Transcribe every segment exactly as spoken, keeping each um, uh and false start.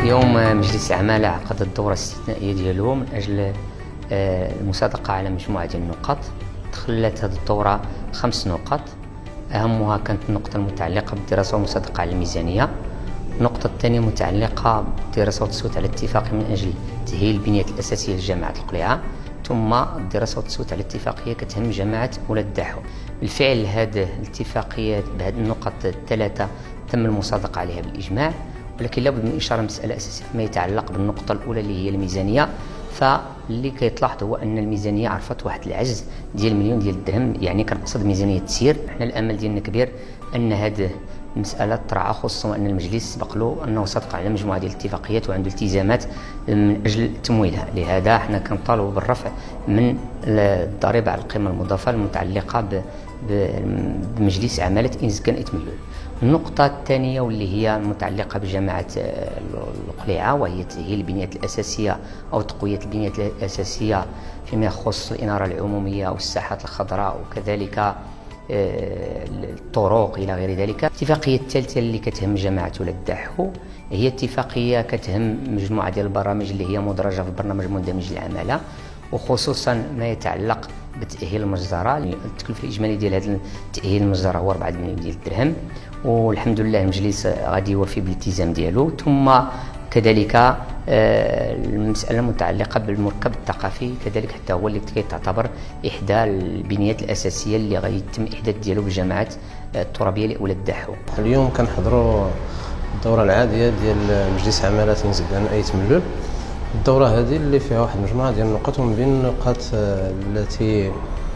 اليوم مجلس العمالة عقد الدورة الاستثنائية ديالو من أجل المصادقة على مجموعة ديال النقط. تخلت هذه الدورة خمس نقط، أهمها كانت النقطة المتعلقة بالدراسة والمصادقة على الميزانية. النقطة الثانية متعلقة بالدراسة والتصويت على الاتفاق من أجل تأهيل البنية الأساسية لجامعة القليعة، ثم الدراسة والتصويت على الاتفاقية كتهم جامعة ولاد الدحو. بالفعل هذه الاتفاقية بهذه النقط الثلاثة تم المصادقة عليها بالإجماع، ولكن لابد من إشارة مسألة أساسية فيما يتعلق بالنقطة الأولى اللي هي الميزانية. فاللي كيتلاحظ هو أن الميزانية عرفت واحد العجز ديال مليون ديال الدرهم، يعني كنقصد ميزانية تسير. حنا الأمل ديالنا كبير أن هذه المسألة ترعى، خصوصا أن المجلس سبق له أنه صادق على مجموعة ديال الاتفاقيات وعنده التزامات من أجل تمويلها. لهذا حنا كنطالبوا بالرفع من الضريبة على القيمة المضافة المتعلقة بمجلس عمالة إنسكان إتملول. النقطة الثانية واللي هي متعلقة بجامعة القليعة، وهي تأهيل البنية الأساسية أو تقوية البنية الأساسية فيما يخص الإنارة العمومية والساحات الخضراء وكذلك الطرق إلى غير ذلك. الاتفاقية الثالثة اللي كتهم جامعة ولاد الدحو هي اتفاقية كتهم مجموعة ديال البرامج اللي هي مدرجة في البرنامج المندمج للعمالة، وخصوصا ما يتعلق بتأهيل المجزرة. التكلفة الإجمالية ديال هذا التأهيل المجزرة هو أربعة مليون ديال الدرهم، والحمد لله المجلس غادي يوفي بالالتزام ديالو. ثم كذلك المسألة المتعلقة بالمركب الثقافي كذلك حتى هو اللي كيتعتبر إحدى البنيات الأساسية اللي غادي يتم الإحداث ديالو بالجامعات الترابية لأولاد الدحو. اليوم كنحضروا الدورة العادية ديال مجلس عمالة إنسكان إتملول. الدورة هذه اللي فيها واحد المجموعة ديال النقط، ومن بين النقاط التي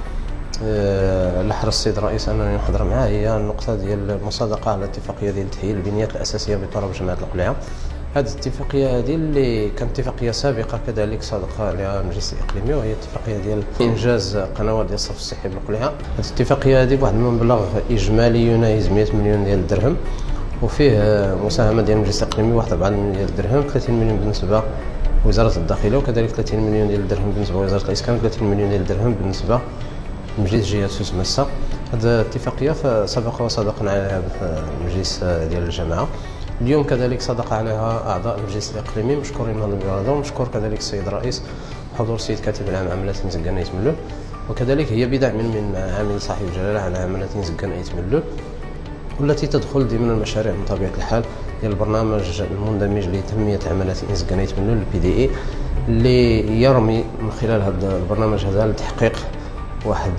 لحر السيد الرئيس أنني نحضر معاه هي النقطة ديال المصادقة على الاتفاقية ديال تأهيل البنيات الأساسية بتراب جامعة القليعة. هذه الاتفاقية هذه اللي كانت اتفاقية سابقة كذلك صادق عليها المجلس الإقليمي، وهي الاتفاقية ديال إنجاز قنوات ديال الصرف الصحي بالقليعة. هذه الاتفاقية هذه بواحد المبلغ إجمالي يناهز مئة مليون ديال الدرهم، وفيه مساهمة ديال المجلس الإقليمي واحد أربعة مليون ديال الدرهم، ثلاثين مليون بالنسبة وزارة الداخلية، وكذلك ثلاثين مليون ديال الدرهم بالنسبة لوزارة الإسكان، وثلاثين مليون ديال الدرهم بالنسبة لمجلس جهة سوس مسا. هذه الاتفاقية سبق وصادقنا عليها المجلس ديال الجامعة. اليوم كذلك صادق عليها أعضاء المجلس الإقليمي مشكورين من هذا، ومشكور كذلك السيد الرئيس حضور السيد كاتب العام عمالة إنسكان إتملول، وكذلك هي بدعم من عامل صاحب الجلالة على عمالة إنسكان إتملول، والتي تدخل ضمن المشاريع من طبيعة الحال ديال البرنامج المندمج لتنمية عمالة إنسكان إتملول البي دي إي، اللي يرمي من خلال هذا البرنامج هذا لتحقيق واحد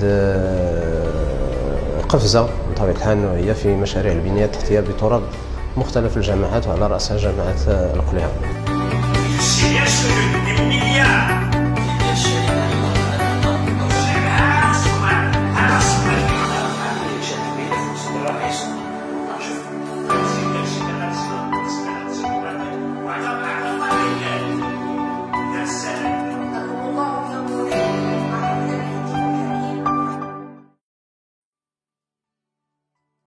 قفزة من طبيعة الحال نوعية في مشاريع البنية التحتية بتراب مختلف الجامعات، وعلى رأسها جامعة القليعة.